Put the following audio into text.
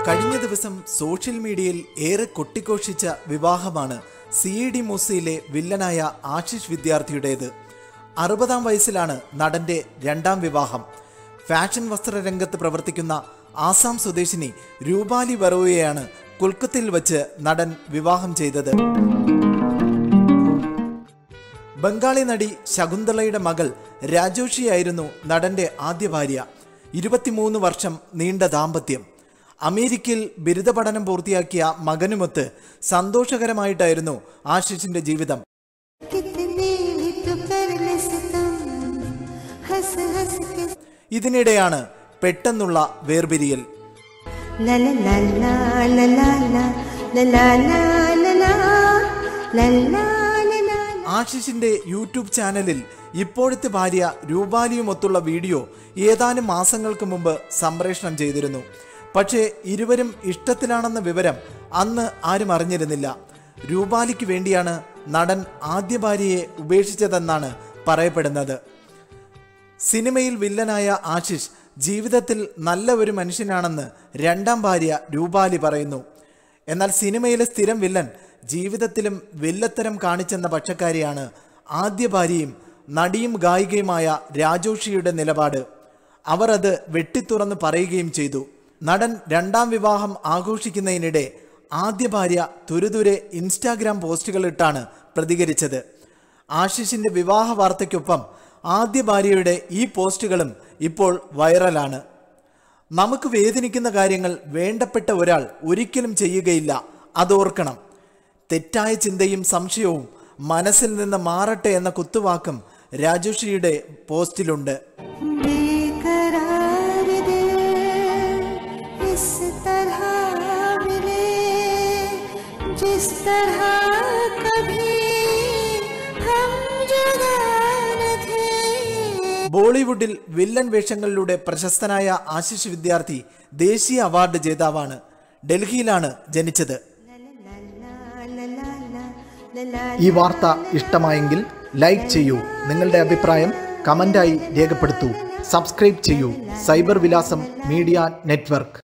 കഴിഞ്ഞ ദിവസം സോഷ്യൽ മീഡിയയിൽ ഏറെ കൊട്ടിഘോഷിച്ച വിവാഹമാണ് CID മൂസയിലെ വില്ലനായ ആശിഷ് വിദ്യാർത്ഥിയുടേത്. 60-ാം വയസ്സിലാണ് നടന്റെ രണ്ടാം വിവാഹം. ഫാഷൻ വസ്ത്രരംഗത്ത് പ്രവർത്തിക്കുന്ന ആസാം സ്വദേശിനി രൂപാലി ബറോയെയാണ് കൊൽക്കത്തയിൽ വച്ച് നടൻ വിവാഹം ചെയ്തത്. ബംഗാളി നടി ശകുന്തളയുടെ മകൾ രാജോഷിയായിരുന്നു നടന്റെ ആദ്യ ഭാര്യ. 23 വർഷം നീണ്ട ദാമ്പത്യം. അമേരിക്കയിൽ ബിരുദ പഠനം പൂർത്തിയാക്കിയ മകനുമൊത്ത് സന്തോഷകരമായിട്ടായിരുന്നു ആശിഷിന്റെ ജീവിതം. ഇതിനിടെയാണ് പെട്ടെന്നുള്ള വേർപിരിയൽ. ആശിഷിന്റെ യൂട്യൂബ് ചാനലിൽ ഇപ്പോഴത്തെ ഭാര്യ രൂപാലിയുമൊത്തുള്ള വീഡിയോ ഏതാനും മാസങ്ങൾക്ക് മുമ്പ് സംപ്രേഷണം ചെയ്തിരുന്നു. പക്ഷേ ഇരുവരും ഇഷ്ടത്തിലാണെന്ന വിവരം അന്ന് ആരും അറിഞ്ഞിരുന്നില്ല. രൂപാലിക്ക് വേണ്ടിയാണ് നടൻ ആദ്യ ഭാര്യയെ ഉപേക്ഷിച്ചതെന്നാണ് പറയപ്പെടുന്നത്. സിനിമയിൽ വില്ലനായ ആശിഷ് ജീവിതത്തിൽ നല്ല ഒരു മനുഷ്യനാണെന്ന് രണ്ടാം ഭാര്യ രൂപാലി പറയുന്നു. എന്നാൽ സിനിമയിലെ സ്ഥിരം വില്ലൻ ജീവിതത്തിലും വില്ലത്തരം കാണിച്ചെന്ന പക്ഷക്കാരിയാണ് ആദ്യ ഭാര്യയും നടിയും ഗായികയുമായ രാജോഷിയുടെ നിലപാട്. അവർ അത് വെട്ടിത്തുറന്ന് പറയുകയും ചെയ്തു. നടൻ രണ്ടാം വിവാഹം ആഘോഷിക്കുന്നതിനിടെ ആദ്യ ഭാര്യ തുരുതുരെ ഇൻസ്റ്റാഗ്രാം പോസ്റ്റുകളിട്ടാണ് പ്രതികരിച്ചത്. ആശിഷിന്റെ വിവാഹ വാർത്തയ്ക്കൊപ്പം ആദ്യ ഭാര്യയുടെ ഈ പോസ്റ്റുകളും ഇപ്പോൾ വൈറലാണ്. നമുക്ക് വേദനിക്കുന്ന കാര്യങ്ങൾ വേണ്ടപ്പെട്ട ഒരാൾ ഒരിക്കലും ചെയ്യുകയില്ല, അതോർക്കണം. തെറ്റായ ചിന്തയും സംശയവും മനസ്സിൽ നിന്ന് മാറട്ടെ എന്ന കുത്തുവാക്കും രാജോഷിയുടെ പോസ്റ്റിലുണ്ട്. ബോളിവുഡിൽ വില്ലൻ വേഷങ്ങളിലൂടെ പ്രശസ്തനായ ആശിഷ് വിദ്യാർത്ഥി ദേശീയ അവാർഡ് ജേതാവാണ്. ഡൽഹിയിലാണ് ജനിച്ചത്. ഈ വാർത്ത ഇഷ്ടമായെങ്കിൽ ലൈക്ക് ചെയ്യൂ. നിങ്ങളുടെ അഭിപ്രായം കമന്റായി രേഖപ്പെടുത്തൂ. സബ്സ്ക്രൈബ് ചെയ്യൂ. സൈബർ വിലാസം മീഡിയ നെറ്റ്വർക്ക്.